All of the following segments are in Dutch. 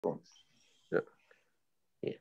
Ja. Ja.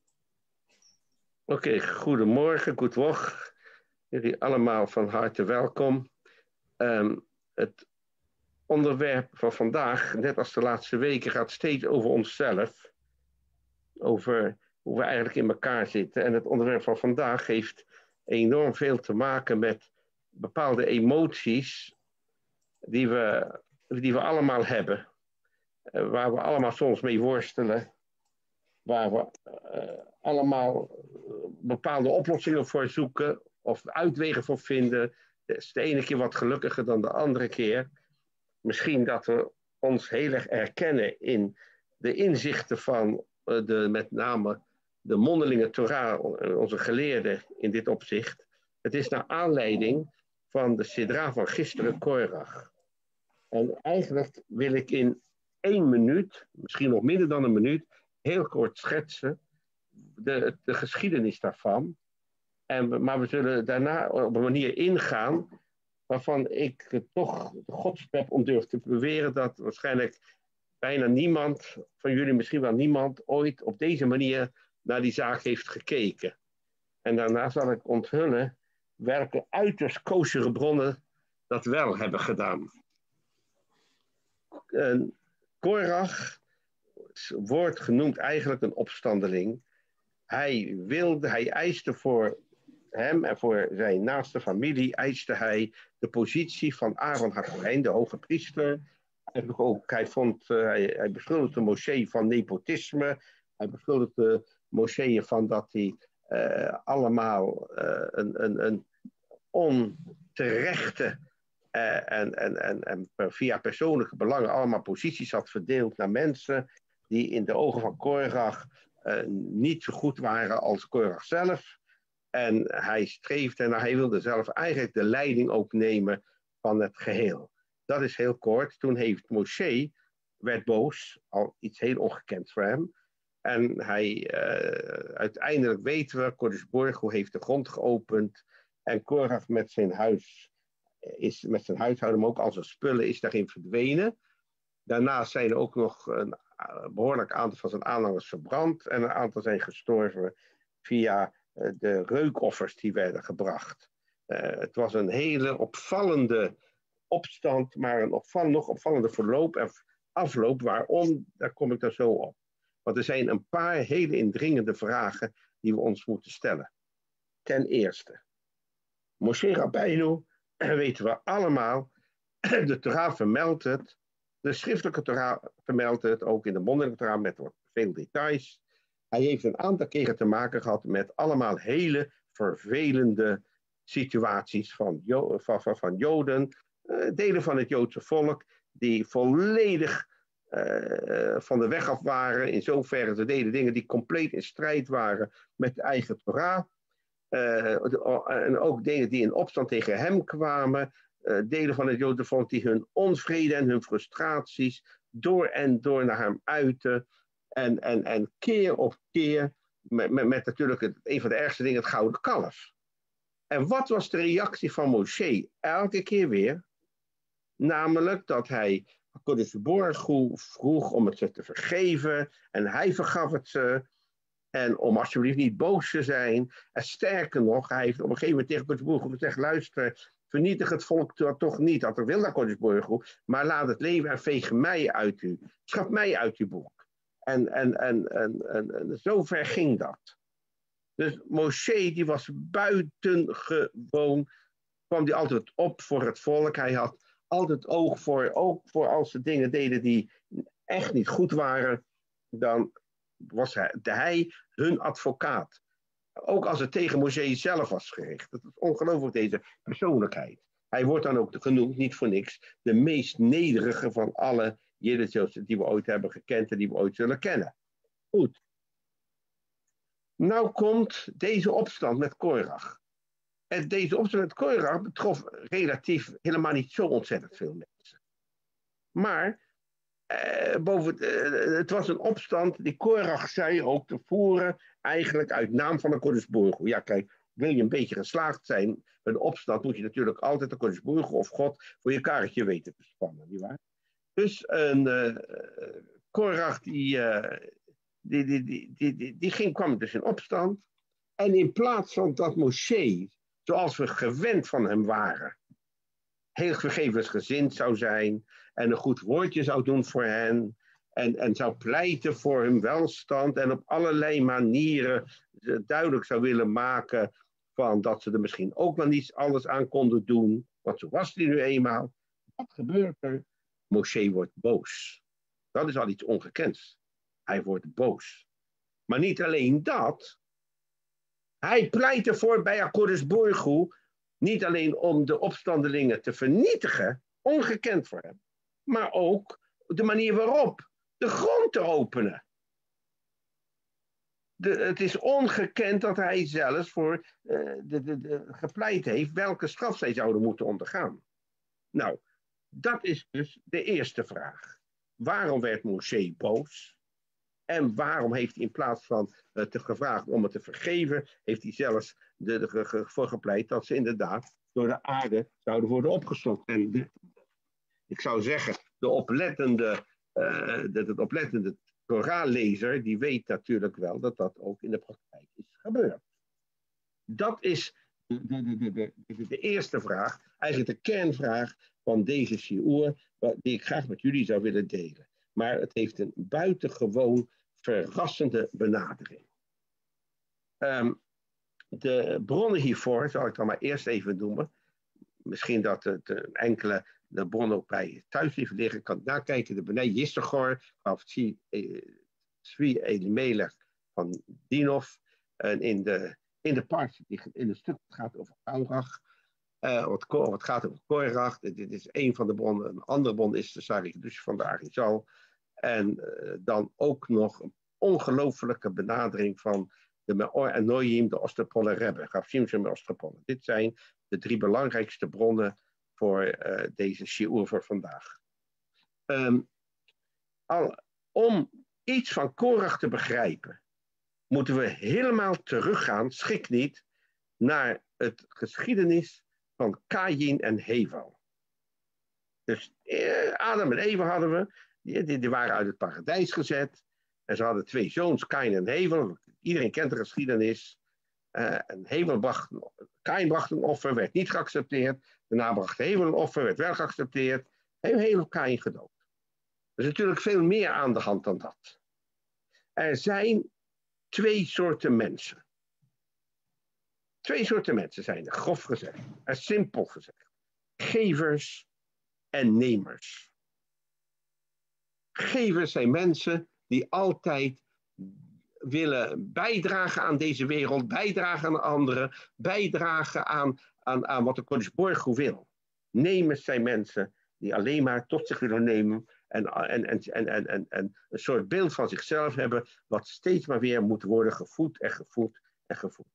Oké, goedemorgen, goed woch. Jullie allemaal van harte welkom. Het onderwerp van vandaag, net als de laatste weken, gaat steeds over onszelf. Over hoe we eigenlijk in elkaar zitten. En het onderwerp van vandaag heeft enorm veel te maken met bepaalde emoties die we allemaal hebben. Waar we allemaal soms mee worstelen. Waar we allemaal bepaalde oplossingen voor zoeken. Of uitwegen voor vinden. Het is de ene keer wat gelukkiger dan de andere keer. Misschien dat we ons heel erg herkennen in de inzichten van met name de mondelinge Torah, onze geleerden in dit opzicht. Het is naar aanleiding van de Sidra van gisteren, Korach. En eigenlijk wil ik in 1 minuut, misschien nog minder dan 1 minuut, heel kort schetsen de geschiedenis daarvan. Maar we zullen daarna op een manier ingaan waarvan ik toch de godspep om durf te beweren dat waarschijnlijk bijna niemand van jullie, misschien wel niemand, ooit op deze manier naar die zaak heeft gekeken. En daarna zal ik onthullen welke uiterst koosere bronnen dat wel hebben gedaan. Korach wordt genoemd eigenlijk een opstandeling. Hij eiste voor hem en voor zijn naaste familie, eiste hij de positie van Aaron HaKohen, de hoge priester. Hij beschuldigde Moshe van nepotisme. Hij beschuldigde Moshe van dat hij allemaal een onterechte en via persoonlijke belangen allemaal posities had verdeeld naar mensen die in de ogen van Korach niet zo goed waren als Korach zelf. En hij streefde en hij wilde zelf eigenlijk de leiding ook nemen van het geheel. Dat is heel kort. Toen heeft Moshe, werd boos, al iets heel ongekends voor hem. En uiteindelijk weten we, Kodesh Baruch Hu heeft de grond geopend. En Korach met zijn huishouden, maar ook al zijn spullen, is daarin verdwenen. Daarnaast zijn er ook nog een behoorlijk aantal van zijn aanhangers verbrand. En een aantal zijn gestorven via de reukoffers die werden gebracht. Het was een hele opvallende opstand, maar een nog opvallende verloop en afloop. Waarom? Daar kom ik dan zo op. Want er zijn een paar hele indringende vragen die we ons moeten stellen. Ten eerste, Moshe Rabbeinu, weten we allemaal, de Torah vermeldt het, de schriftelijke Torah vermeldt het, ook in de mondelinge Torah met veel details. Hij heeft een aantal keren te maken gehad met allemaal hele vervelende situaties van Joden, delen van het Joodse volk, die volledig van de weg af waren. In zoverre ze deden dingen die compleet in strijd waren met de eigen Torah. En ook dingen die in opstand tegen hem kwamen. Delen van het Joodse volk die hun onvrede en hun frustraties door en door naar hem uiten. En keer op keer, met natuurlijk een van de ergste dingen, het gouden kalf. En wat was de reactie van Moshe? Elke keer weer. Namelijk dat hij Kodesh Baruch Hu vroeg om het ze te vergeven. En hij vergaf het ze. En om alsjeblieft niet boos te zijn. En sterker nog, hij heeft op een gegeven moment tegen Kodesh Baruch Hu gezegd: luister, vernietig het volk toch niet. Dat er wil naar Kodesh Baruch Hu. Maar laat het leven en veeg mij uit u. Schaf mij uit uw boek. En zover ging dat. Dus Moshe, die was buitengewoon, kwam die altijd op voor het volk. Hij had altijd oog voor, ook voor als ze dingen deden die echt niet goed waren, dan was hij hun advocaat. Ook als het tegen Moshe zelf was gericht. Dat is ongelooflijk, deze persoonlijkheid. Hij wordt dan ook genoemd, niet voor niks, de meest nederige van alle Jiddisch die we ooit hebben gekend en die we ooit zullen kennen. Goed. Nou komt deze opstand met Korach. En deze opstand met Korach betrof relatief helemaal niet zo ontzettend veel mensen. Maar het was een opstand die Korach zei ook te voeren, eigenlijk uit naam van de Kodesh Baruch Hu. Ja, kijk, wil je een beetje geslaagd zijn met een opstand, moet je natuurlijk altijd de Kodesh Baruch Hu of God voor je karretje weten te spannen, nietwaar? Dus Korach kwam dus in opstand. En in plaats van dat Moshe, zoals we gewend van hem waren, heel vergevensgezind zou zijn en een goed woordje zou doen voor hen en zou pleiten voor hun welstand en op allerlei manieren duidelijk zou willen maken van dat ze er misschien ook wel niet alles aan konden doen, want zo was hij nu eenmaal. Wat gebeurt er? Moshe wordt boos. Dat is al iets ongekends. Hij wordt boos. Maar niet alleen dat. Hij pleit ervoor bij Akkodes Borgu niet alleen om de opstandelingen te vernietigen, ongekend voor hem, maar ook de manier waarop de grond te openen. Het is ongekend dat hij zelfs voor gepleit heeft welke straf zij zouden moeten ondergaan. Nou, dat is dus de eerste vraag. Waarom werd Moshe boos? En waarom heeft hij in plaats van te gevraagd om het te vergeven, heeft hij zelfs ervoor gepleit dat ze inderdaad door de aarde zouden worden opgeslokt. En ik zou zeggen, de oplettende Torah-lezer, die weet natuurlijk wel dat dat ook in de praktijk is gebeurd. Dat is de eerste vraag, eigenlijk de kernvraag van deze shiur, die ik graag met jullie zou willen delen. Maar het heeft een buitengewoon verrassende benadering. De bronnen hiervoor zal ik dan maar eerst even noemen. Misschien dat het enkele de bronnen ook bij thuis liggen. Kan ik nakijken. De Benei Yisachar, of Tzvi Elimelech van Dinov. En in de part, in het stuk dat gaat over Korach. Wat gaat over Korach. Dit is een van de bronnen. Een andere bron is de Sarikdus van de Arizal. En dan ook nog een ongelooflijke benadering van de Meor en Noyim, de Osterpolle Rebbe. Gafsim en Osterpolle. Dit zijn de 3 belangrijkste bronnen voor deze shiur voor vandaag. Om iets van Korach te begrijpen, moeten we helemaal teruggaan, schik niet, naar het geschiedenis van Kaïn en Hevel. Dus Adam en Eva hadden we. Die waren uit het paradijs gezet. En ze hadden 2 zoons, Kaïn en Hevel. Iedereen kent de geschiedenis. En Kaïn bracht een offer, werd niet geaccepteerd. Daarna bracht Hevel een offer, werd wel geaccepteerd. Heeft Hevel Kaïn gedood. Er is natuurlijk veel meer aan de hand dan dat. Er zijn 2 soorten mensen. 2 soorten mensen zijn er, grof gezegd. En simpel gezegd. Gevers en nemers. Gevers zijn mensen die altijd willen bijdragen aan deze wereld, bijdragen aan anderen, bijdragen aan wat de Kodesh Borgu wil. Nemers zijn mensen die alleen maar tot zich willen nemen en een soort beeld van zichzelf hebben, wat steeds maar weer moet worden gevoed en gevoed en gevoed.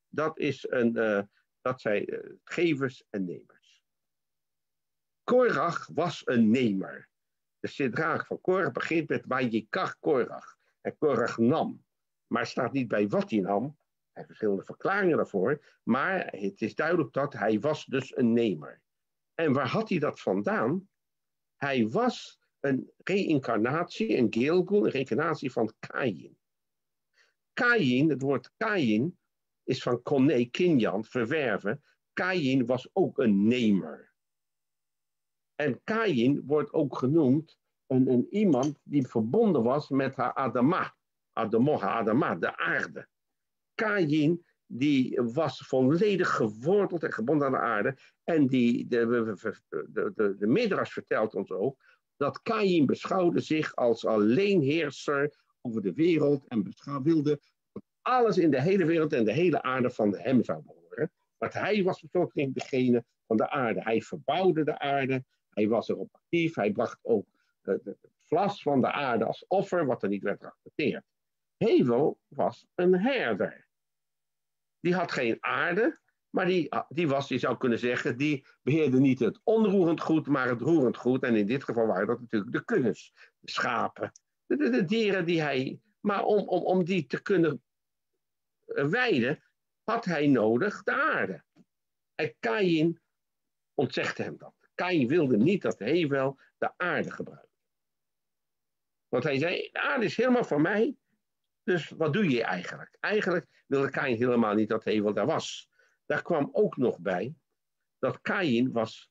Dat zijn gevers en nemers. Korach was een nemer. De Sidraach van Korach begint met Vayikach Korach. En Korach nam. Maar staat niet bij wat hij nam. Hij heeft verschillende verklaringen daarvoor. Maar het is duidelijk dat hij was dus een nemer. En waar had hij dat vandaan? Hij was een reïncarnatie, een Gilgul, een reïncarnatie van Kaïn. Kaïn, het woord Kaïn, is van konne, kinjan, verwerven. Kaïn was ook een nemer. En Kaïn wordt ook genoemd een iemand die verbonden was met haar Adama. Adama, de aarde. Kaïn die was volledig geworteld en gebonden aan de aarde. En de Midrash vertelt ons ook dat Kaïn beschouwde zich als alleenheerser over de wereld en wilde dat alles in de hele wereld en de hele aarde van hem zou behoren. Want hij was natuurlijk degene van de aarde. Hij verbouwde de aarde. Hij was erop actief. Hij bracht ook het vlas van de aarde als offer, wat er niet werd geaccepteerd. Hevel was een herder. Die had geen aarde, maar die zou kunnen zeggen, die beheerde niet het onroerend goed, maar het roerend goed. En in dit geval waren dat natuurlijk de kuddes, de schapen, de dieren die hij... Maar om die te kunnen weiden, had hij nodig de aarde. En Kaïn ontzegde hem dat. Kaïn wilde niet dat Hevel de aarde gebruikte. Want hij zei, de aarde is helemaal van mij. Dus wat doe je eigenlijk? Eigenlijk wilde Kaïn helemaal niet dat Hevel daar was. Daar kwam ook nog bij dat Kaïn was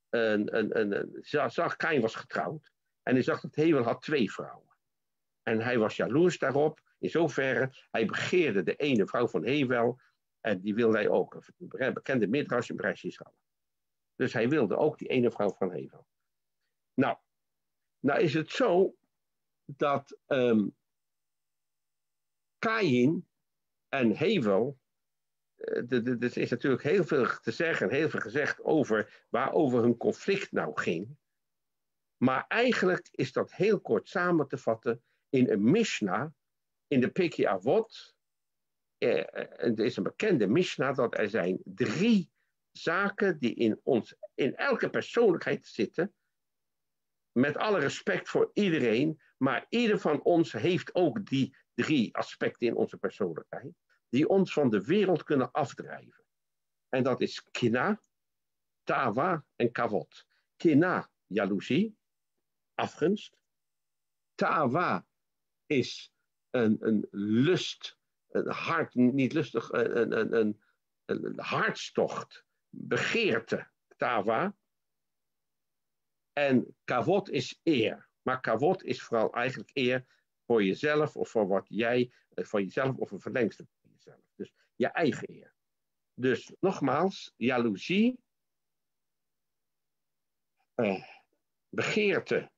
Kaïn was getrouwd. En hij zag dat Hevel had 2 vrouwen. En hij was jaloers daarop. In zoverre, hij begeerde de ene vrouw van Hevel. En die wilde hij ook. Een bekende midrash in Bereis Israël. Dus hij wilde ook die ene vrouw van Hevel. Nou is het zo dat Kaïn en Hevel, er is natuurlijk heel veel te zeggen, heel veel gezegd over waarover hun conflict nou ging. Maar eigenlijk is dat heel kort samen te vatten in een Mishnah, in de Pirkei Avot. Er is een bekende Mishnah dat er zijn 3 zaken die in elke persoonlijkheid zitten. Met alle respect voor iedereen, maar ieder van ons heeft ook die 3 aspecten in onze persoonlijkheid, die ons van de wereld kunnen afdrijven. En dat is kina, tawa en kavod. Kina, jaloezie, afgunst. Tawa is een lust, een hart, niet lustig, een hartstocht, begeerte, tawa. En kavod is eer. Maar kavod is vooral eigenlijk eer voor jezelf of voor wat jij, van jezelf of een verlengstuk van jezelf. Dus je eigen eer. Dus nogmaals, jaloezie, begeerte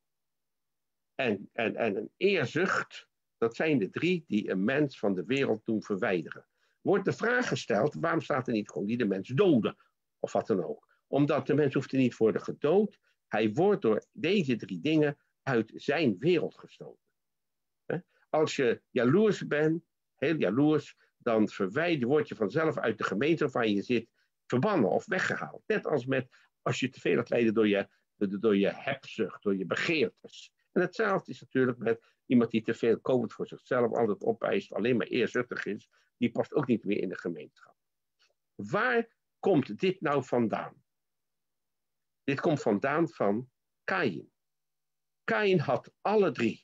en een eerzucht, dat zijn de 3 die een mens van de wereld doen verwijderen. Wordt de vraag gesteld, waarom staat er niet gewoon die de mens doden? Of wat dan ook. Omdat de mens hoeft er niet worden gedood. Hij wordt door deze 3 dingen uit zijn wereld gestoten. Als je jaloers bent, heel jaloers, dan word je vanzelf uit de gemeente waarvan je zit verbannen of weggehaald. Net als als je te veel gaat leiden door je hebzucht, door je begeertes. En hetzelfde is natuurlijk met iemand die te veel koopt voor zichzelf, altijd opeist, alleen maar eerzuchtig is, die past ook niet meer in de gemeenschap. Waar komt dit nou vandaan? Dit komt vandaan van Kaïn. Kaïn had alle 3.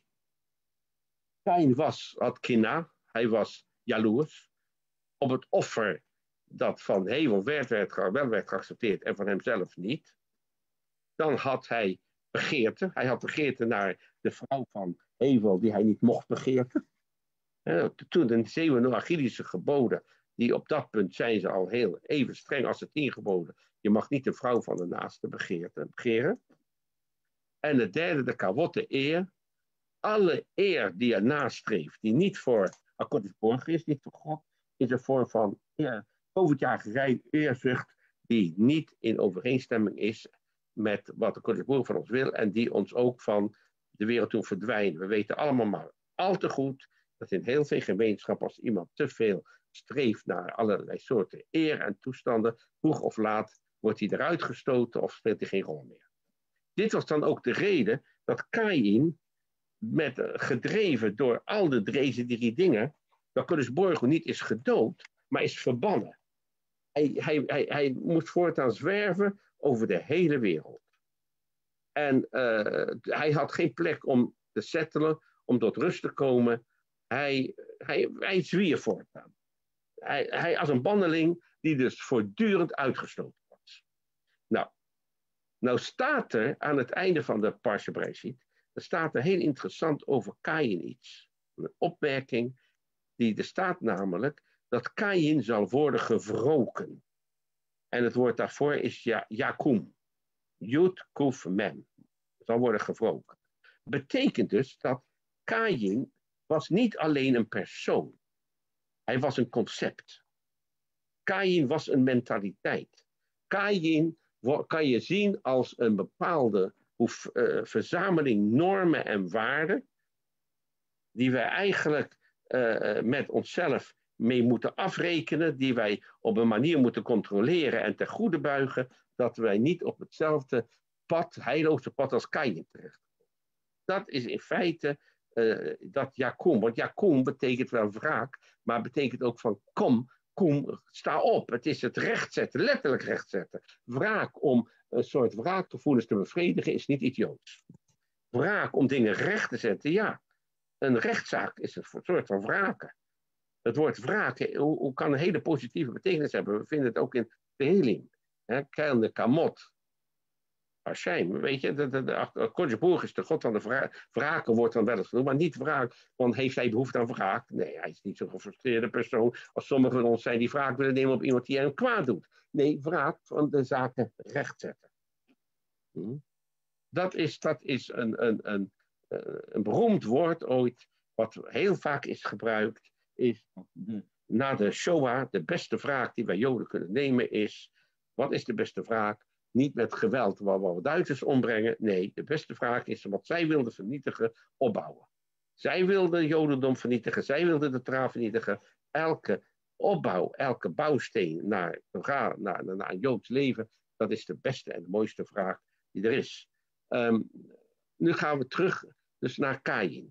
Kaïn had kina, hij was jaloers op het offer dat van Hevel wel werd geaccepteerd en van hemzelf niet. Dan had hij begeerte. Hij had begeerte naar de vrouw van Hevel die hij niet mocht begeerten. Toen de 7 Noachidische geboden, die op dat punt zijn ze al heel even streng als de 10 geboden. Je mag niet de vrouw van de naaste begeren. En het derde, de kavod, de eer. Alle eer die je nastreeft, die niet voor akkoord is, niet voor God, is een vorm van overjagerij, eerzucht, die niet in overeenstemming is met wat de akkoord van ons wil en die ons ook van de wereld doen verdwijnen. We weten allemaal maar al te goed dat in heel veel gemeenschappen, als iemand te veel streeft naar allerlei soorten eer en toestanden, vroeg of laat wordt hij eruit gestoten of speelt hij geen rol meer. Dit was dan ook de reden dat Kaïn, gedreven door al deze 3 dingen, dat Kodesh Baruch Hu niet is gedood, maar is verbannen. Hij moest voortaan zwerven over de hele wereld. En hij had geen plek om te settelen, om tot rust te komen. Hij zwierf voortaan. Hij als een banneling die dus voortdurend uitgestoten was. Nou staat er aan het einde van de Parsha Bereshit, er staat er heel interessant over Kaïn iets. Een opmerking er staat namelijk dat Kaïn zal worden gewroken. En het woord daarvoor is Yakum. Yud Kuf Mem. Zal worden gewroken. Betekent dus dat Kaïn was niet alleen een persoon. Hij was een concept. Kaïn was een mentaliteit. Kaïn kan je zien als een bepaalde verzameling normen en waarden die wij eigenlijk met onszelf mee moeten afrekenen, die wij op een manier moeten controleren en ten goede buigen, dat wij niet op hetzelfde pad, heilloze pad als Kaïn terechtkomen. Dat is in feite dat Yakum, want Yakum betekent wel wraak, maar betekent ook van kom, sta op. Het is het rechtzetten, letterlijk rechtzetten. Wraak om een soort wraakgevoelens te bevredigen is niet idioots. Wraak om dingen recht te zetten, ja. een rechtszaak is een soort van wraken. Het woord wraken, hoe kan een hele positieve betekenis hebben? We vinden het ook in Tehillim. Keil de Kamot. Hashem, weet je, Kodjeboer is de god van de wraken, wordt dan wel eens genoemd, maar niet wraak, want heeft hij behoefte aan wraak? Nee, hij is niet zo'n gefrustreerde persoon als sommigen van ons zijn die wraak willen nemen op iemand die hem kwaad doet. Nee, wraak van de zaken rechtzetten. Dat is een beroemd woord ooit, wat heel vaak is gebruikt, is na de Shoah, de beste wraak die wij Joden kunnen nemen is, wat is de beste wraak? Niet met geweld waar we Duitsers ombrengen. Nee, de beste vraag is wat zij wilden vernietigen, opbouwen. Zij wilden Jodendom vernietigen. Zij wilden de Torah vernietigen. Elke opbouw, elke bouwsteen naar een Joods leven, dat is de beste en de mooiste vraag die er is. Nu gaan we terug dus naar Kaïn.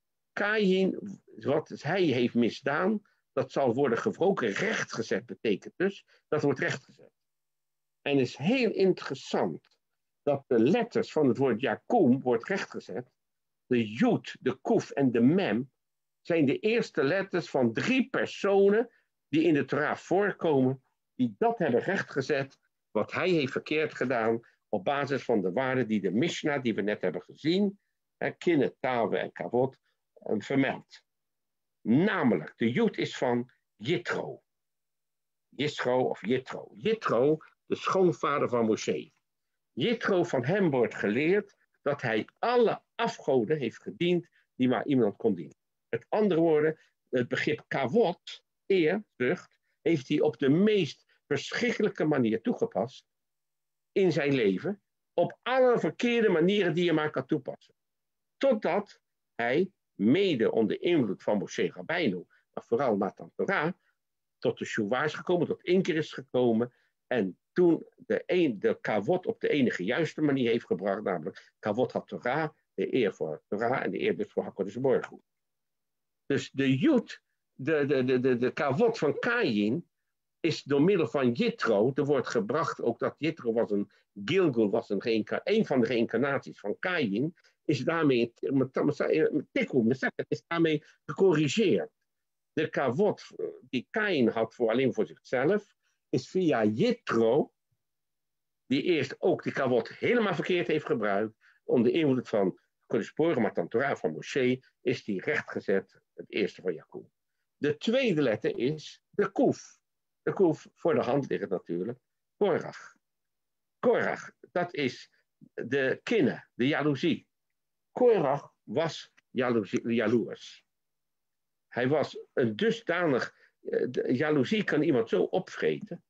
Kaïn, wat hij heeft misdaan, dat zal worden gewroken. Rechtgezet betekent dus, dat wordt rechtgezet. En het is heel interessant dat de letters van het woord Jacob wordt rechtgezet. De Jud, de Kuf en de Mem zijn de eerste letters van 3 personen die in de Torah voorkomen, die dat hebben rechtgezet, wat hij heeft verkeerd gedaan, op basis van de waarden die de Mishnah, die we net hebben gezien, Kinne, Tawe en Kavod, vermeldt. Namelijk, de Jud is van Jitro. Yisro of Jitro. Jitro, de schoonvader van Moshe. Jitro, van hem wordt geleerd dat hij alle afgoden heeft gediend die maar iemand kon dienen. Met andere woorden, het begrip kavod, eerzucht, heeft hij op de meest verschrikkelijke manier toegepast in zijn leven, op alle verkeerde manieren die je maar kan toepassen. Totdat hij, mede onder invloed van Moshe Rabbeinu, maar vooral Matan Torah, tot de Shuvah is gekomen, tot inkeer is gekomen, en toen de kavod op de enige juiste manier heeft gebracht, namelijk kavod had Torah, de eer voor Torah en de eer dus voor HaKadosh Baruch Hu. Dus de Jud, de kavod van Kaïn, is door middel van Jitro, er wordt gebracht ook dat Jitro was een Gilgul, was een van de reïncarnaties van Kaïn, is daarmee, is daarmee gecorrigeerd. De kavod die Kaïn had alleen voor zichzelf, is via Jitro, die eerst ook de kavod helemaal verkeerd heeft gebruikt, onder invloed van Kodesh Matan Torah van Moshe, is die rechtgezet, het eerste van Jacob. De tweede letter is de Kuf. De Kuf, voor de hand liggend natuurlijk, Korach. Korach, dat is de kinne, de jaloezie. Korach was jaloers. Hij was een dusdanig, jaloezie kan iemand zo opvreten,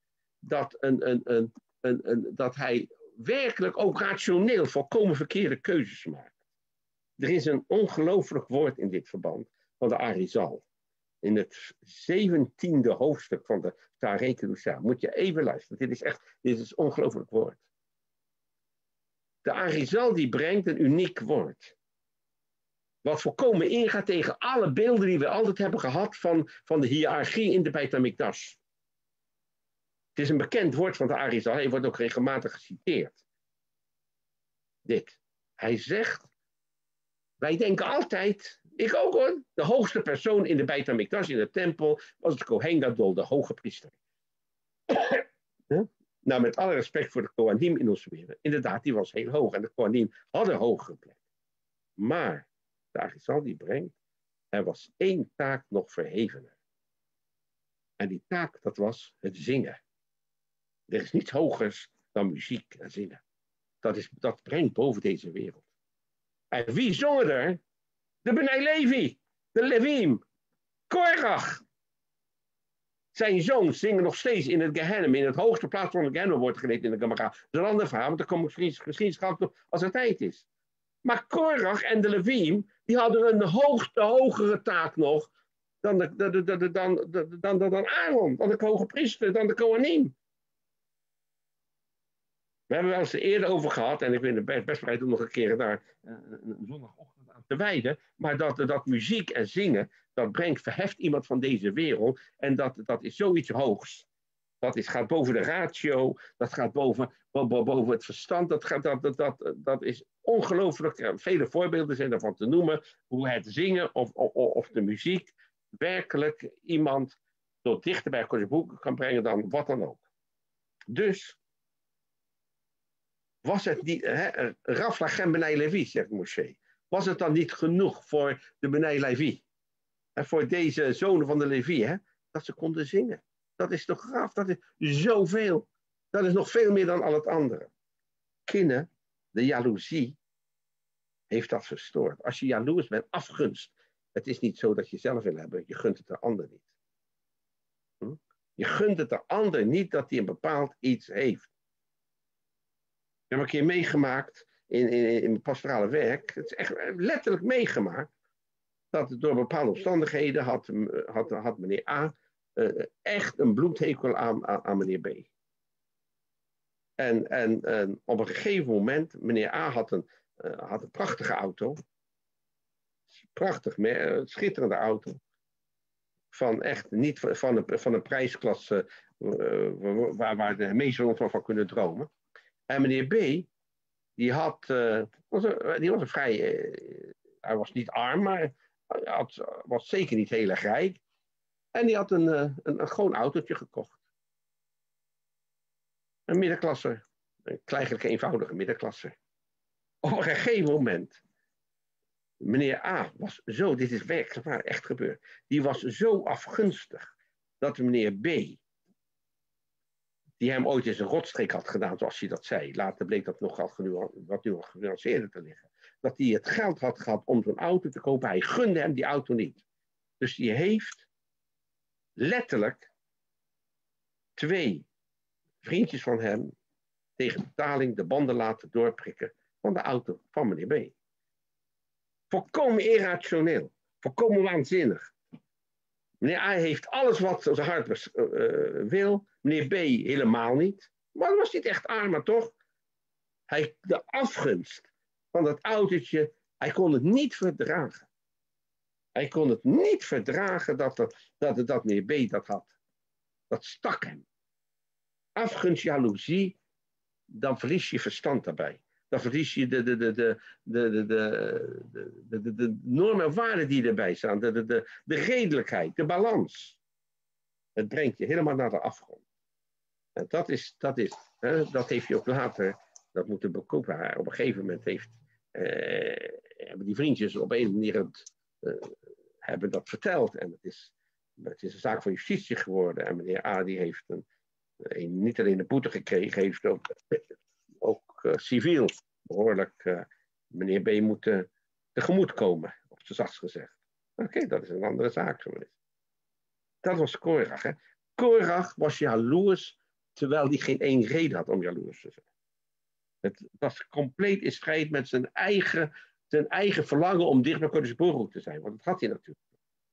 dat hij werkelijk ook rationeel volkomen verkeerde keuzes maakt. Er is een ongelooflijk woord in dit verband van de Arizal. In het 17e hoofdstuk van de Tarei Kedusha. Moet je even luisteren. Dit is een ongelooflijk woord. De Arizal die brengt een uniek woord. Wat volkomen ingaat tegen alle beelden die we altijd hebben gehad van de hiërarchie in de Beit HaMikdash. Het is een bekend woord van de Arizal. Hij wordt ook regelmatig geciteerd. Dit. Hij zegt, wij denken altijd, ik ook hoor, de hoogste persoon in de Beit HaMikdash, in de tempel, was het Kohen Gadol, de hoge priester. Nou, met alle respect voor de Kohanim in onze wereld. Inderdaad, die was heel hoog en de Kohanim hadden hogere plek. Maar de Arizal die brengt, er was 1 taak nog verhevener. En die taak, dat was het zingen. Er is niets hogers dan muziek en zingen. Dat brengt boven deze wereld. En wie zongen er? De Bnei Levi, de Levim, Korach. Zijn zoons zingen nog steeds in het Gehennem, in het hoogste plaats van het Gehennem wordt geleerd in de Gemara. Dat is een ander verhaal, want daar kom ik misschien als het tijd is. Maar Korach en de Levim, die hadden een hogere taak nog dan Aaron, dan de hoge priester, dan de Kohanim. We hebben wel eens eerder over gehad, en ik ben er best bereid om nog een keer daar een zondagochtend aan te wijden, maar dat muziek en zingen, dat verheft iemand van deze wereld, en dat is zoiets hoogs. Gaat boven de ratio, dat gaat boven het verstand, dat is ongelooflijk vele voorbeelden zijn ervan te noemen. Hoe het zingen of de muziek werkelijk iemand tot dichter bij Gods boek kan brengen dan wat dan ook. Dus was het niet, Raf Lachem Benai Levi, zegt Moshe. Was het dan niet genoeg voor de Benai Levi? En voor deze zonen van de Levi, dat ze konden zingen. Dat is toch gaaf, dat is zoveel. Dat is nog veel meer dan al het andere. Kinnen, de jaloezie, heeft dat verstoord. Als je jaloers bent, afgunst. Het is niet zo dat je zelf wil hebben, je gunt het de ander niet. Je gunt het de ander niet dat hij een bepaald iets heeft. Ik heb een keer meegemaakt in mijn pastorale werk. Het is echt letterlijk meegemaakt. Dat door bepaalde omstandigheden had meneer A echt een bloedhekel aan meneer B. En op een gegeven moment, meneer A had een prachtige auto. Prachtig, schitterende auto. Van echt niet van een prijsklasse waar de meesten van kunnen dromen. En meneer B, hij was niet arm, maar hij was zeker niet heel erg rijk. En die had een gewoon autootje gekocht. Een middenklasse. Eigenlijk een eenvoudige middenklasse. Op een gegeven moment. Meneer A was zo, dit is werkelijk waar, echt gebeurd. Die was zo afgunstig. Dat meneer B, die hem ooit eens een rotstreek had gedaan, zoals hij dat zei. Later bleek dat nogal wat genuanceerder te liggen. Dat hij het geld had gehad om zo'n auto te kopen. Hij gunde hem die auto niet. Dus die heeft letterlijk 2 vriendjes van hem tegen betaling de banden laten doorprikken van de auto van meneer B. Volkomen irrationeel. Volkomen waanzinnig. Meneer A heeft alles wat zijn hart wil. Meneer B helemaal niet. Maar dat was niet echt arm, maar toch. De afgunst van dat autootje, hij kon het niet verdragen. Hij kon het niet verdragen dat meneer B dat had. Dat stak hem. Afgunst, jaloezie, dan verlies je verstand daarbij. Dan verlies je de normen en waarden die erbij staan. De redelijkheid, de balans. Het brengt je helemaal naar de afgrond. En dat heeft hij ook later, dat moet de bekoper op een gegeven moment hebben die vriendjes op een manier hebben dat verteld. En het is een zaak van justitie geworden. En meneer A die heeft niet alleen een boete gekregen, heeft ook civiel behoorlijk meneer B moeten tegemoetkomen, op z'n zachtst gezegd. Oké, dat is een andere zaak geweest. Dat was Korach. Hè? Korach was jaloers, terwijl hij geen één reden had om jaloers te zijn. Het was compleet in strijd met zijn eigen verlangen om dicht bij Kodesh Baruch te zijn. Want dat had hij natuurlijk.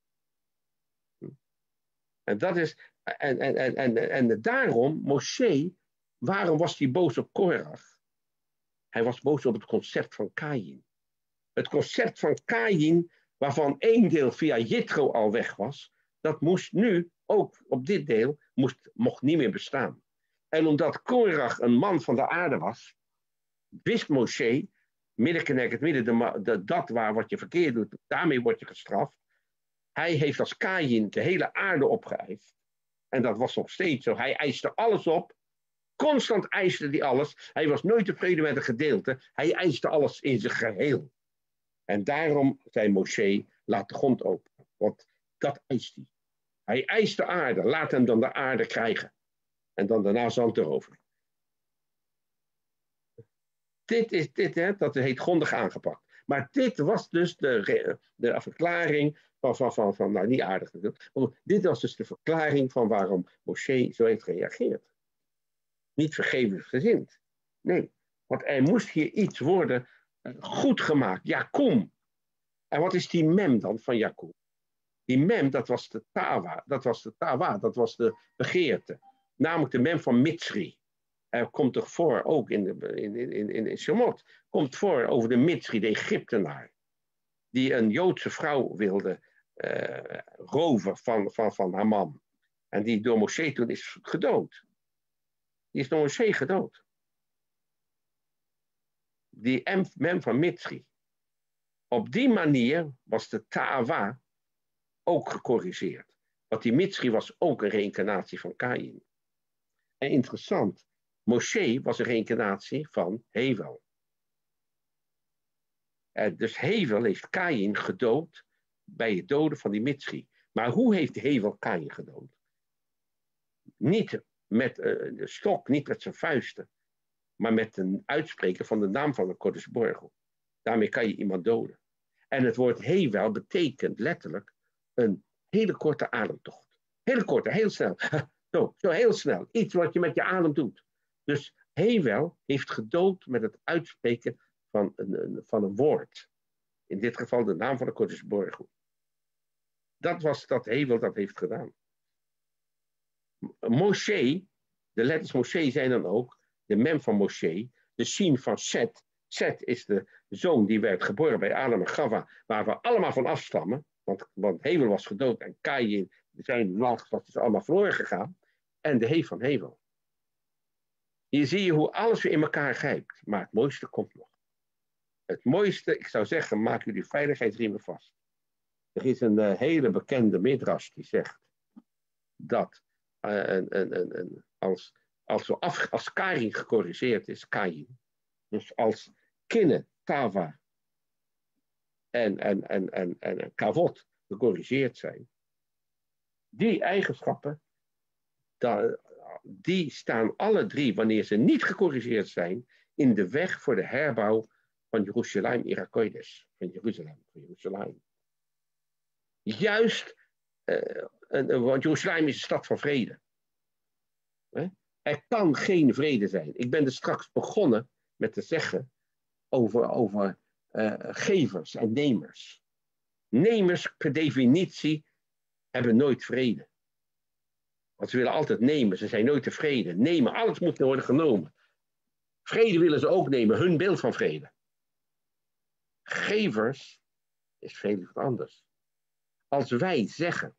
En dat is. En daarom, Moshe, waarom was hij boos op Korach? Hij was boos op het concept van Kaïn. Het concept van Kaïn, waarvan één deel via Jitro al weg was, dat moest nu, ook op dit deel, mocht niet meer bestaan. En omdat Korach een man van de aarde was, wist Moshe, dat waar wat je verkeerd doet, daarmee word je gestraft. Hij heeft als Kaïn de hele aarde opgeëist. En dat was nog steeds zo. Hij eiste alles op. Constant eiste hij alles. Hij was nooit tevreden met een gedeelte. Hij eiste alles in zijn geheel. En daarom zei Moshe, laat de grond open. Want dat eist hij. Hij eist de aarde. Laat hem dan de aarde krijgen. En dan daarna zand erover. Dat heet grondig aangepakt. Maar dit was dus de verklaring van nou niet aardig natuurlijk. Dit was dus de verklaring van waarom Moshe zo heeft gereageerd. Niet vergevensgezind. Nee, want er moest hier iets worden goed gemaakt. Jakum. En wat is die mem dan van Jakum? Die mem, dat was de tawa. Dat was de begeerte. Namelijk de mem van Mitzri. Er komt toch voor, ook in Shemot, komt voor over de Mitzri, de Egyptenaar. Die een Joodse vrouw wilde roven van haar man. En die door Moshe toen is gedood. Die is door Moshe gedood. die mem van Mitzri. Op die manier was de Ta'ava ook gecorrigeerd. Want die Mitzri was ook een reïncarnatie van Kaïn. En interessant, Moshe was een reïncarnatie van Hevel. Dus Hevel heeft Kaïn gedood bij het doden van die Mitzri. Maar hoe heeft Hevel Kaïn gedood? Niet met de stok, niet met zijn vuisten, maar met een uitspreken van de naam van de Kodesh Baruch Hu. Daarmee kan je iemand doden. En het woord Hevel betekent letterlijk een hele korte ademtocht. Hele korte, heel snel. Zo heel snel. Iets wat je met je adem doet. Dus Hevel heeft gedood met het uitspreken van een woord. In dit geval de naam van de Kodesh Baruch Hu. Dat was dat Hevel dat heeft gedaan. Moshe, de letters Moshe zijn dan ook de mem van Moshe, de sien van Seth. Seth is de zoon die werd geboren bij Adam en Chava, waar we allemaal van afstammen. Want Hevel was gedood en Kaïn, zijn nageslacht is allemaal verloren gegaan. En de Heef van Hevel. Hier zie je hoe alles weer in elkaar grijpt. Maar het mooiste komt nog. Het mooiste, ik zou zeggen, maak jullie veiligheidsriemen vast. Er is een hele bekende midrash die zegt dat als Kaïn gecorrigeerd is, Kaïn, dus als Kinne, Tava en Kavot gecorrigeerd zijn, die eigenschappen, die staan alle drie, wanneer ze niet gecorrigeerd zijn, in de weg voor de herbouw van Jeruzalem Irakoides, van Jeruzalem. Juist, want Jeruzalem is een stad van vrede. Er kan geen vrede zijn. Ik ben er straks begonnen met te zeggen over gevers en nemers. Nemers per definitie hebben nooit vrede. Want ze willen altijd nemen, ze zijn nooit tevreden. Nemen, alles moet worden genomen. Vrede willen ze ook nemen, hun beeld van vrede. Gevers is veel wat anders. Als wij zeggen,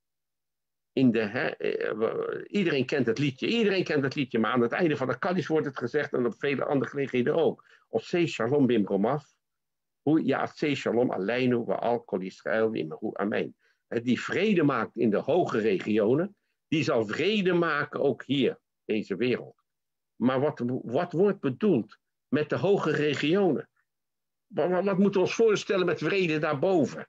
iedereen kent het liedje, maar aan het einde van de Kaddish wordt het gezegd en op vele andere gelegenheden ook. Oseh shalom bim romaf, hoe ja oseh shalom aleinu wa al kol Israël v'immeru amen. Die vrede maakt in de hoge regionen, die zal vrede maken ook hier, deze wereld. Maar wat wordt bedoeld met de hoge regionen? Wat moeten we ons voorstellen met vrede daarboven?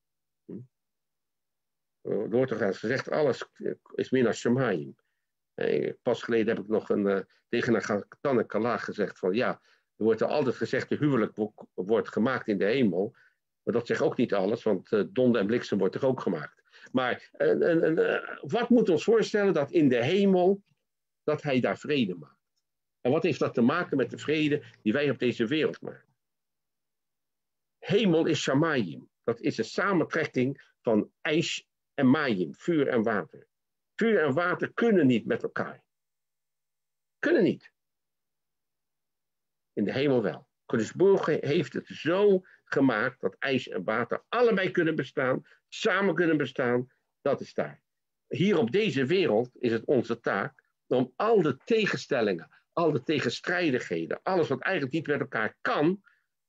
Er wordt toch gezegd, alles is min als Shemayim. Pas geleden heb ik nog tegen een Gatan en Kala gezegd van ja, er wordt er altijd gezegd, de huwelijk wordt gemaakt in de hemel. Maar dat zegt ook niet alles, want donder en bliksem wordt er ook gemaakt. Maar wat moet ons voorstellen dat in de hemel, dat hij daar vrede maakt? En wat heeft dat te maken met de vrede die wij op deze wereld maken? Hemel is Shamayim. Dat is een samentrekking van ijs en mayim, vuur en water. Vuur en water kunnen niet met elkaar. Kunnen niet. In de hemel wel. Kodesh Baruch Hu heeft het zo gemaakt dat ijs en water allebei kunnen bestaan, samen kunnen bestaan. Dat is daar. Hier op deze wereld is het onze taak om al de tegenstellingen, al de tegenstrijdigheden, alles wat eigenlijk niet met elkaar kan,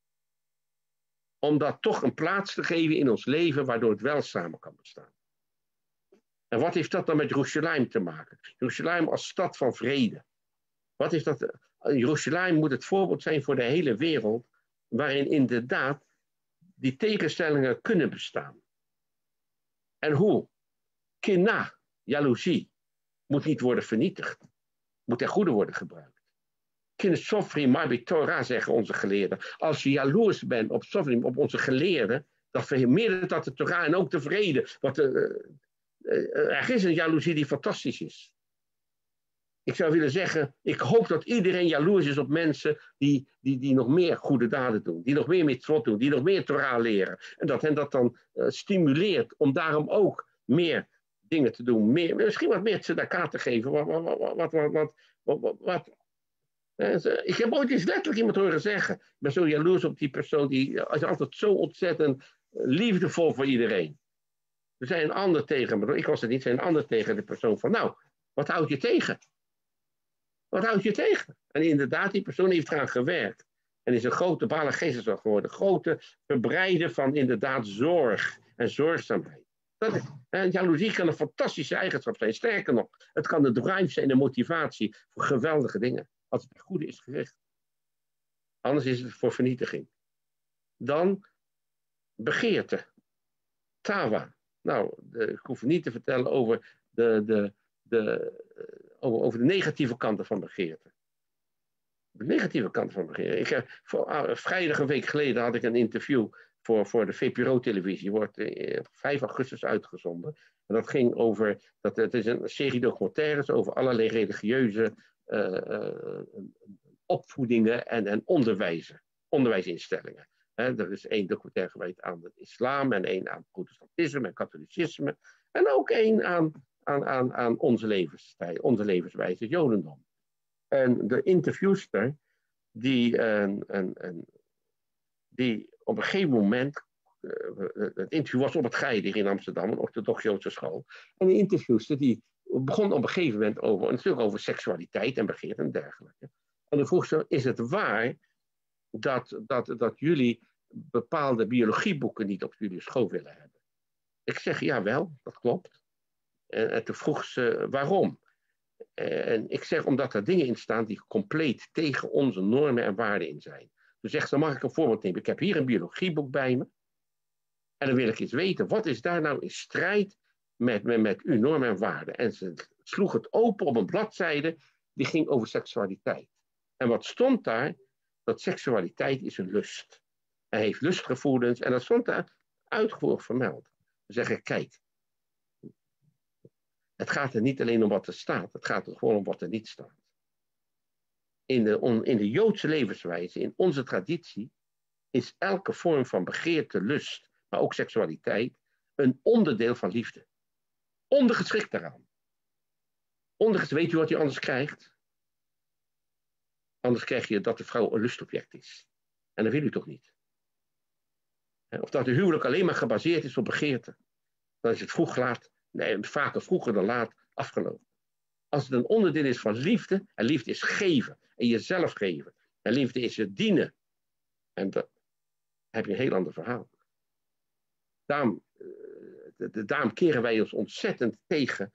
om dat toch een plaats te geven in ons leven, waardoor het wel samen kan bestaan. En wat heeft dat dan met Jeruzalem te maken? Jeruzalem als stad van vrede. Wat is dat? Jeruzalem moet het voorbeeld zijn voor de hele wereld, waarin inderdaad die tegenstellingen kunnen bestaan. En hoe? Kina, jaloezie, moet niet worden vernietigd. Moet ten goede worden gebruikt. Kin Sofri Marbi Torah, zeggen onze geleerden. Als je jaloers bent op Sofri, op onze geleerden, dat vermeerdert dat de Torah en ook de vrede. Er is een jaloezie die fantastisch is. Ik zou willen zeggen, ik hoop dat iedereen jaloers is op mensen die nog meer goede daden doen. Die nog meer mitzvot doen, die nog meer Torah leren. En dat hen dat dan stimuleert om daarom ook meer dingen te doen. Misschien wat meer tzedaka te geven. Ik heb ooit eens letterlijk iemand horen zeggen. Ik ben zo jaloers op die persoon, die is altijd zo ontzettend liefdevol voor iedereen. Er zijn een ander tegen me, ik was het niet, zijn een ander tegen de persoon van, nou, wat houd je tegen? Wat houd je tegen? En inderdaad, die persoon heeft eraan gewerkt. En is een grote Bala geesteskracht geworden. Grote verbreider van inderdaad zorg en zorgzaamheid. Jaloezie kan een fantastische eigenschap zijn. Sterker nog, het kan de drive zijn en de motivatie voor geweldige dingen. Als het goede is gericht. Anders is het voor vernietiging. Dan begeerte. Tawa. Nou, ik hoef niet te vertellen over over de negatieve kanten van begeerte. De negatieve kanten van begeerte. Vrijdag een week geleden had ik een interview voor de VPRO-televisie. Wordt op 5 augustus uitgezonden. En dat ging over, het is een serie documentaires over allerlei religieuze opvoedingen en onderwijsinstellingen. Er is 1 documentaire gewijd aan het islam en 1 aan protestantisme en katholicisme. En ook 1 aan onze levensstijl, onze levenswijze, het jodendom. En de interviewster, die op een gegeven moment, het interview was op het Geider in Amsterdam, een orthodox-Joodse school. En de interviewster die begon op een gegeven moment over seksualiteit en begeerte en dergelijke. En dan vroeg ze, is het waar dat jullie bepaalde biologieboeken niet op jullie school willen hebben? Ik zeg, jawel, dat klopt. En toen vroeg ze, waarom? En ik zeg, omdat er dingen in staan die compleet tegen onze normen en waarden in zijn. Toen zegt ze, mag ik een voorbeeld nemen? Ik heb hier een biologieboek bij me. En dan wil ik eens weten, wat is daar nou in strijd met uw normen en waarden? En ze sloeg het open op een bladzijde, die ging over seksualiteit. En wat stond daar? Dat seksualiteit is een lust. Hij heeft lustgevoelens en dat stond daar uitgevoerd vermeld. Dan zeg ik, kijk, het gaat er niet alleen om wat er staat, het gaat er gewoon om wat er niet staat. In de Joodse levenswijze, in onze traditie, is elke vorm van begeerte, lust, maar ook seksualiteit, een onderdeel van liefde. Ondergeschikt daaraan. Weet je wat je anders krijgt? Anders krijg je dat de vrouw een lustobject is. En dat wil u toch niet? Of dat de huwelijk alleen maar gebaseerd is op begeerte. Dan is het vaker vroeger dan laat afgelopen. Als het een onderdeel is van liefde, en liefde is geven, en jezelf geven, en liefde is het dienen, en dan heb je een heel ander verhaal. Daarom keren wij ons ontzettend tegen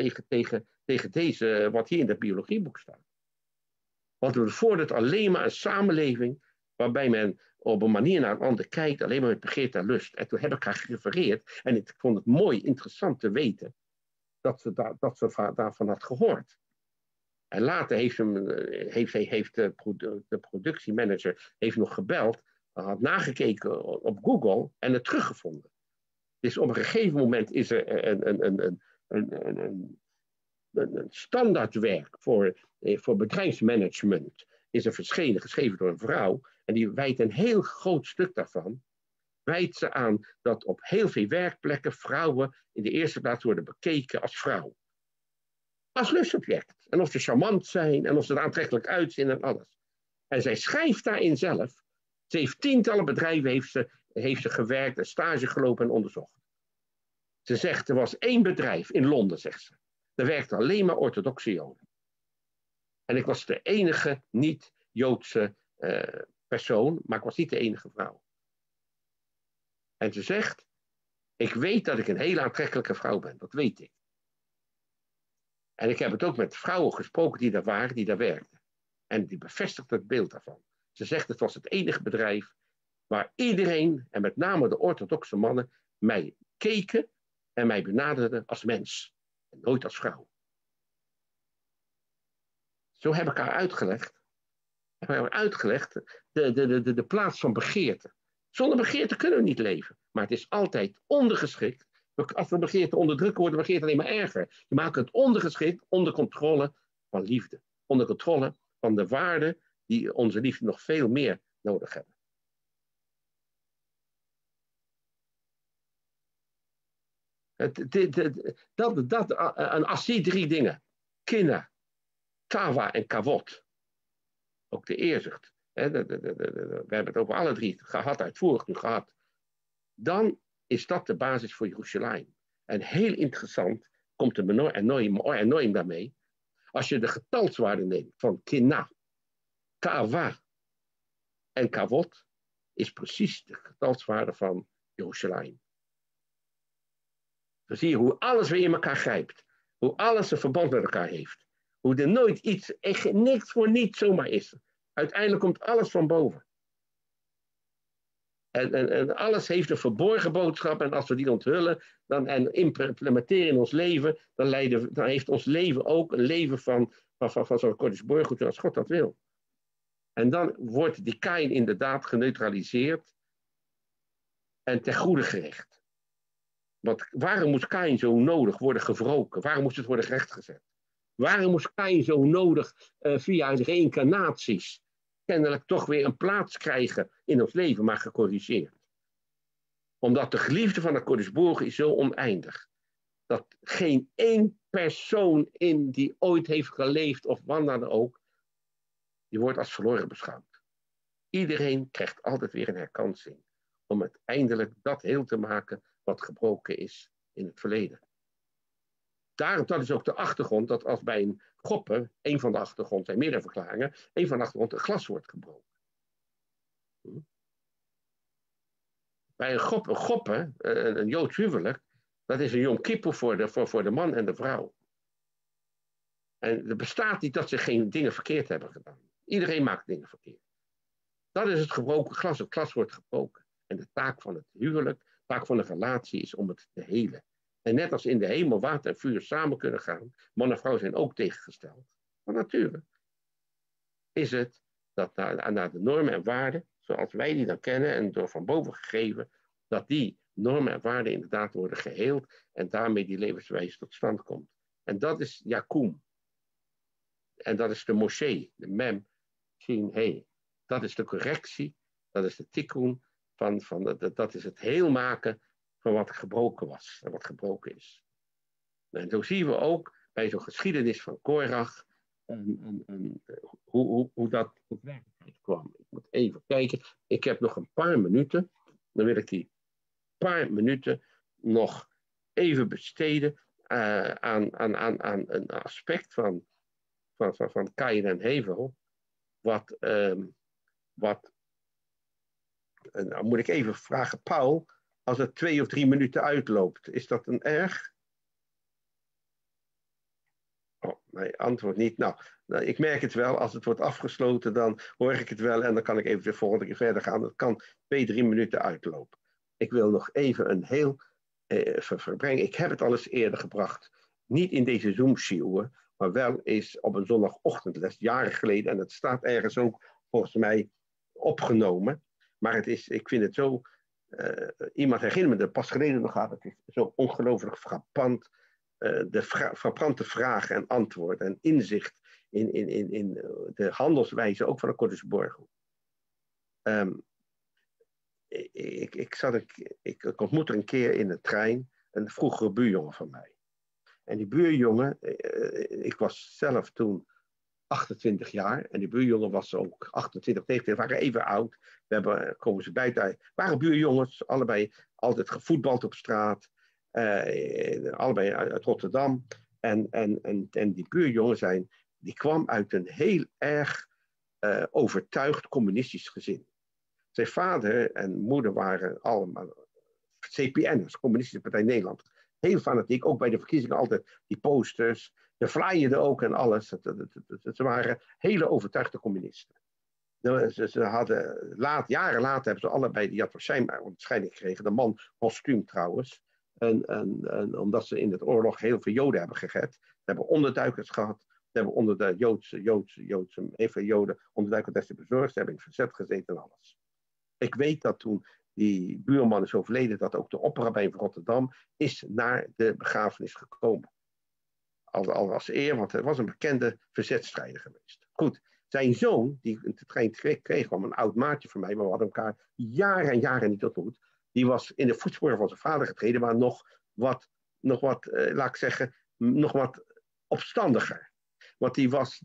deze, wat hier in het biologieboek staat. Want het bevordert alleen maar een samenleving waarbij men op een manier naar een ander kijkt, alleen maar met begeerte en lust. En toen heb ik haar gerefereerd en ik vond het mooi, interessant te weten dat ze daarvan had gehoord. En later heeft de productiemanager nog gebeld, had nagekeken op Google en het teruggevonden. Dus op een gegeven moment is er een standaardwerk voor bedrijfsmanagement is er verschenen, geschreven door een vrouw. En die wijt een heel groot stuk daarvan, wijt ze aan dat op heel veel werkplekken vrouwen in de eerste plaats worden bekeken als vrouw. Als lustobject. En of ze charmant zijn en of ze er aantrekkelijk uitzien en alles. En zij schrijft daarin zelf, ze heeft tientallen bedrijven heeft ze gewerkt, een stage gelopen en onderzocht. Ze zegt, er was 1 bedrijf in Londen, zegt ze. Daar werkten alleen maar orthodoxe Joden. En ik was de enige niet-Joodse persoon, maar ik was niet de enige vrouw. En ze zegt, ik weet dat ik een hele aantrekkelijke vrouw ben, dat weet ik. En ik heb het ook met vrouwen gesproken die daar waren, die daar werkten. En die bevestigt het beeld daarvan. Ze zegt, het was het enige bedrijf waar iedereen, en met name de orthodoxe mannen, mij keken en mij benaderden als mens. En nooit als vrouw. Zo heb ik haar uitgelegd. De plaats van begeerte. Zonder begeerte kunnen we niet leven. Maar het is altijd ondergeschikt. Als we begeerte onderdrukken, wordt de begeerte alleen maar erger. Je maakt het ondergeschikt onder controle van liefde. Onder controle van de waarden die onze liefde nog veel meer nodig hebben. En als die 3 dingen, kinna, tawa en kavod, ook de eerzucht, we hebben het over alle 3 gehad, uitvoerig nu gehad, dan is dat de basis voor Jeruzalem. En heel interessant komt de menor en noim daarmee, als je de getalswaarde neemt van kinna, tawa en Kavod is precies de getalswaarde van Yerushalayim. Dan zie je hoe alles weer in elkaar grijpt. Hoe alles een verband met elkaar heeft. Hoe er nooit iets, echt niks voor niets zomaar is. Uiteindelijk komt alles van boven. En alles heeft een verborgen boodschap. En als we die onthullen en implementeren in ons leven, dan heeft ons leven ook een leven van zo'n Kodesh Baruch Hu, als God dat wil. En dan wordt die Kain inderdaad geneutraliseerd en ten goede gericht. Want waarom moest Kain zo nodig worden gewroken? Waarom moest het worden rechtgezet? Waarom moest Kain zo nodig via reïncarnaties kennelijk toch weer een plaats krijgen in ons leven, maar gecorrigeerd? Omdat de geliefde van de Kodesh Baruch Hu is zo oneindig. Dat geen één persoon in die ooit heeft geleefd of wat dan ook, die wordt als verloren beschouwd. Iedereen krijgt altijd weer een herkansing om uiteindelijk dat heel te maken wat gebroken is in het verleden. Dat is ook de achtergrond dat als bij een goppen, een van de achtergronden zijn meerdere verklaringen, een van de achtergronden een glas wordt gebroken. Bij een goppen, een Joods huwelijk, dat is een Yom Kippur voor de man en de vrouw. En er bestaat niet dat ze geen dingen verkeerd hebben gedaan. Iedereen maakt dingen verkeerd. Dat is het gebroken glas. Het glas wordt gebroken. En de taak van het huwelijk, de taak van de relatie is om het te helen. En net als in de hemel water en vuur samen kunnen gaan, man en vrouw zijn ook tegengesteld. Van nature is het dat naar de normen en waarden, zoals wij die dan kennen en door van boven gegeven, dat die normen en waarden inderdaad worden geheeld en daarmee die levenswijze tot stand komt. En dat is Yakum. En dat is de moschee, de mem, shin, he. Dat is de correctie, dat is de tikkun, dat is het heel maken van wat gebroken was en wat gebroken is. En zo zien we ook bij zo'n geschiedenis van Korach hoe dat tot werkelijkheid kwam. Ik moet even kijken. Ik heb nog een paar minuten. Dan wil ik die paar minuten nog even besteden aan een aspect van Kain en Hevel. Nou moet ik even vragen, Paul, als het 2 of 3 minuten uitloopt, is dat een erg? Oh, nee, antwoord niet. Nou, ik merk het wel. Als het wordt afgesloten, dan hoor ik het wel en dan kan ik even de volgende keer verder gaan. Dat kan 2, 3 minuten uitlopen. Ik wil nog even een heel verbrengen. Ik heb het al eens eerder gebracht. Niet in deze Zoom-shiur, maar wel eens op een zondagochtendles, jaren geleden. En het staat ergens ook volgens mij opgenomen. Maar ik vind het zo... iemand herinnert me er pas geleden nog aan. Het is zo ongelooflijk frappant. Frappante vraag en antwoord en inzicht in de handelswijze ook van de Kodesh Baruch Hu. Ik ontmoette een keer in de trein een vroegere buurjongen van mij. En die buurjongen, ik was zelf toen 28 jaar en die buurjongen was ook 28, 19, waren even oud. Komen ze buiten, waren buurjongens, allebei altijd gevoetbald op straat. Allebei uit Rotterdam. En die buurjongen die kwam uit een heel erg overtuigd communistisch gezin. Zijn vader en moeder waren allemaal CPN'ers, Communistische Partij Nederland. Heel fanatiek, ook bij de verkiezingen altijd die posters. Ze flyerden ook en alles. Ze waren hele overtuigde communisten. Ze hadden jaren later hebben ze allebei de Yad Vashem onderscheiding gekregen. De man postuum trouwens. En omdat ze in de oorlog heel veel Joden hebben gered. Ze hebben onderduikers gehad. Ze hebben onder de Joodse even Joden onderduikers bezorgd. Ze hebben in verzet gezeten en alles. Ik weet dat toen die buurman is overleden, dat ook de opperrabijn van Rotterdam is naar de begrafenis gekomen. Al als eer, want hij was een bekende verzetstrijder geweest. Goed, zijn zoon, die een trein kreeg, kwam een oud maatje van mij, maar we hadden elkaar jaren en jaren niet ontmoet. Die was in de voetsporen van zijn vader getreden, maar nog wat, laat ik zeggen, nog wat opstandiger. Want die was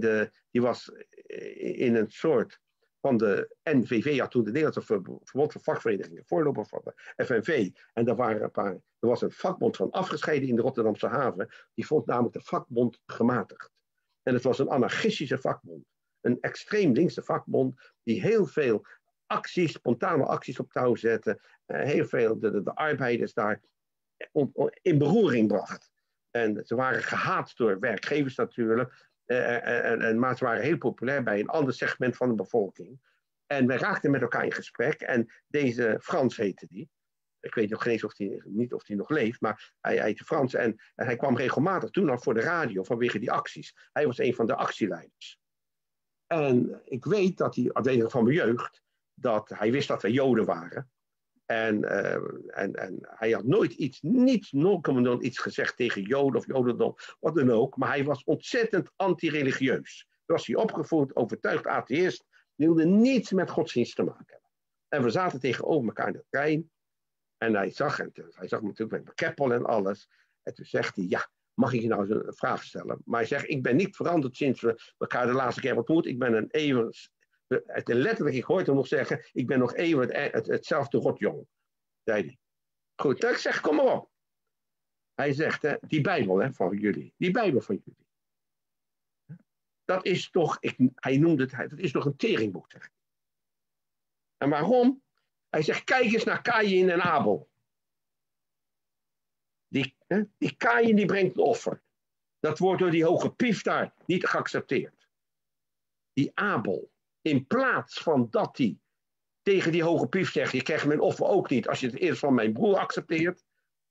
in een soort van de NVV, ja, toen de Nederlandse Verbond van Vakverenigingen, voorloper van de FNV. En er was een vakbond van afgescheiden in de Rotterdamse haven. Die vond namelijk de vakbond gematigd. En het was een anarchistische vakbond. een extreem linkse vakbond die heel veel acties, spontane acties op touw zette. Heel veel de arbeiders daar in beroering bracht. En ze waren gehaat door werkgevers natuurlijk. Maar ze waren heel populair bij een ander segment van de bevolking. En wij raakten met elkaar in gesprek. En deze Frans heette die. Ik weet nog eens of hij nog leeft, maar hij heette Frans. En hij kwam regelmatig toen al voor de radio vanwege die acties. Hij was een van de actieleiders. En ik weet dat hij, alleen van mijn jeugd, dat hij wist dat wij Joden waren. En hij had nooit iets gezegd tegen Joden of Jodendom, wat dan ook. Maar hij was ontzettend anti-religieus. Toen was hij opgevoed, overtuigd atheïst. Die wilde niets met godsdienst te maken hebben. En we zaten tegenover elkaar in de trein. En hij zag me natuurlijk met mijn keppel en alles. En toen zegt hij, ja, mag ik je nou eens een vraag stellen? Maar hij zegt, ik ben niet veranderd sinds we elkaar de laatste keer hebben ontmoet. Ik ben een eeuwig... Letterlijk, ik hoorde hem nog zeggen, ik ben nog eeuwig hetzelfde rotjong. Zei hij. Goed, nou, ik zeg, kom maar op. Hij zegt, die Bijbel van jullie. Die Bijbel van jullie. Dat is toch, hij noemde het, dat is toch een teringboek. Zeg. En waarom? Hij zegt, kijk eens naar Kaïn en Abel. Die Kaïn die brengt een offer. Dat wordt door die hoge pief daar niet geaccepteerd. Die Abel, in plaats van dat hij tegen die hoge pief zegt, je krijgt mijn offer ook niet als je het eerst van mijn broer accepteert.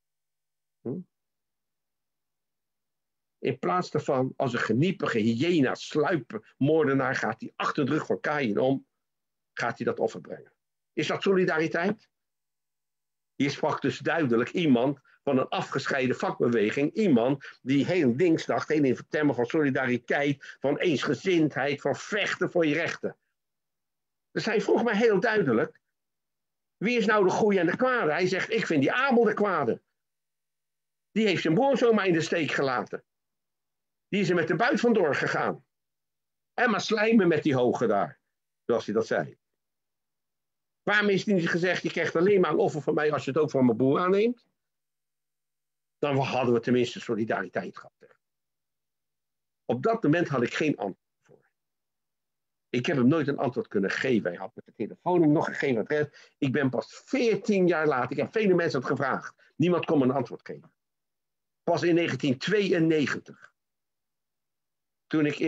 In plaats daarvan, als een geniepige hyena, sluiper, moordenaar, gaat hij achter de rug van Kaïn om, gaat hij dat offer brengen. Is dat solidariteit? Hier sprak dus duidelijk iemand van een afgescheiden vakbeweging. Iemand die heel links dacht, heel in termen van solidariteit, van eensgezindheid, van vechten voor je rechten. Dus hij vroeg mij heel duidelijk, wie is nou de goeie en de kwade? Hij zegt, ik vind die Abel de kwade. Die heeft zijn broer zomaar in de steek gelaten. Die is er met de buit vandoor gegaan. En maar slijmen met die hoge daar, zoals hij dat zei. Waarom is hij niet gezegd, je krijgt alleen maar een offer van mij als je het ook van mijn broer aanneemt? Dan hadden we tenminste solidariteit gehad. Op dat moment had ik geen antwoord voor. Ik heb hem nooit een antwoord kunnen geven. Hij had met de telefoon nog geen adres. Ik ben pas 14 jaar later, ik heb vele mensen het gevraagd. Niemand kon me een antwoord geven. Pas in 1992. Toen ik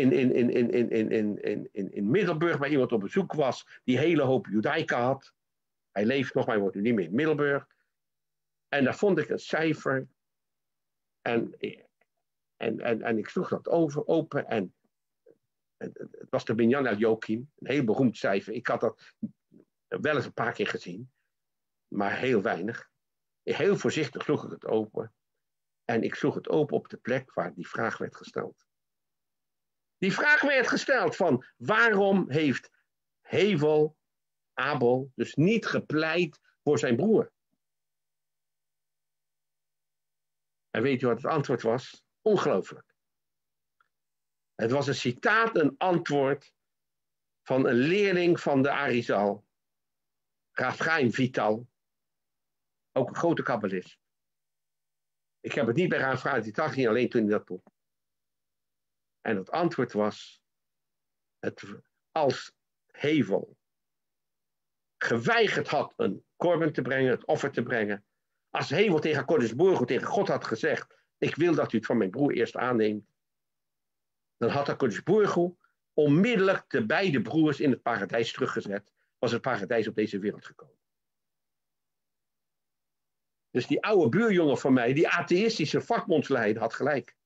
in Middelburg bij iemand op bezoek was, die hele hoop Judaica had. Hij leeft nog, maar hij wordt nu niet meer in Middelburg. En daar vond ik een cijfer. En ik sloeg dat open. En het was de Binyan el-Joachim, een heel beroemd cijfer. Ik had dat wel eens een paar keer gezien, maar heel weinig. Heel voorzichtig sloeg ik het open. En ik sloeg het open op de plek waar die vraag werd gesteld. Die vraag werd gesteld van waarom heeft Abel dus niet gepleit voor zijn broer? En weet u wat het antwoord was? Ongelooflijk. Het was een citaat, een antwoord van een leerling van de Arizal, Rav Chaim Vital, ook een grote kabbalist. Ik heb het niet bij Rav Chaim Vital gezien, alleen toen hij dat doet. En het antwoord was, als Hevel geweigerd had een korban te brengen, het offer te brengen, als Hevel tegen Kodesh Baruch, tegen God had gezegd, ik wil dat u het van mijn broer eerst aanneemt, dan had Kodesh Baruch onmiddellijk de beide broers in het paradijs teruggezet, was het paradijs op deze wereld gekomen. Dus die oude buurjongen van mij, die atheïstische vakbondsleider, had gelijk.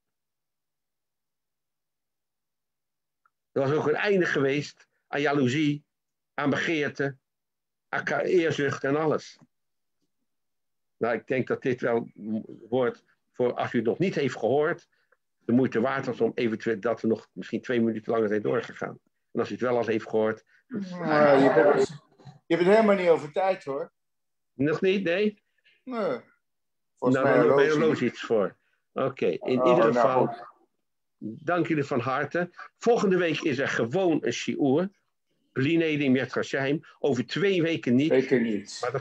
Er was ook een einde geweest aan jaloezie, aan begeerte, aan eerzucht en alles. Nou, ik denk dat dit wel wordt, voor als u het nog niet heeft gehoord, de moeite waard was om eventueel dat we nog misschien 2 minuten langer zijn doorgegaan. En als u het wel al heeft gehoord. Nou, je bent helemaal niet over tijd, hoor. Nog niet, nee? Nee. Nou, dan heb je er iets voor. Oké, in ieder geval. Nou, dank jullie van harte. Volgende week is er gewoon een shiur. Bli Nedim Yad Hashem. Over 2 weken niet. Zeker niet. Maar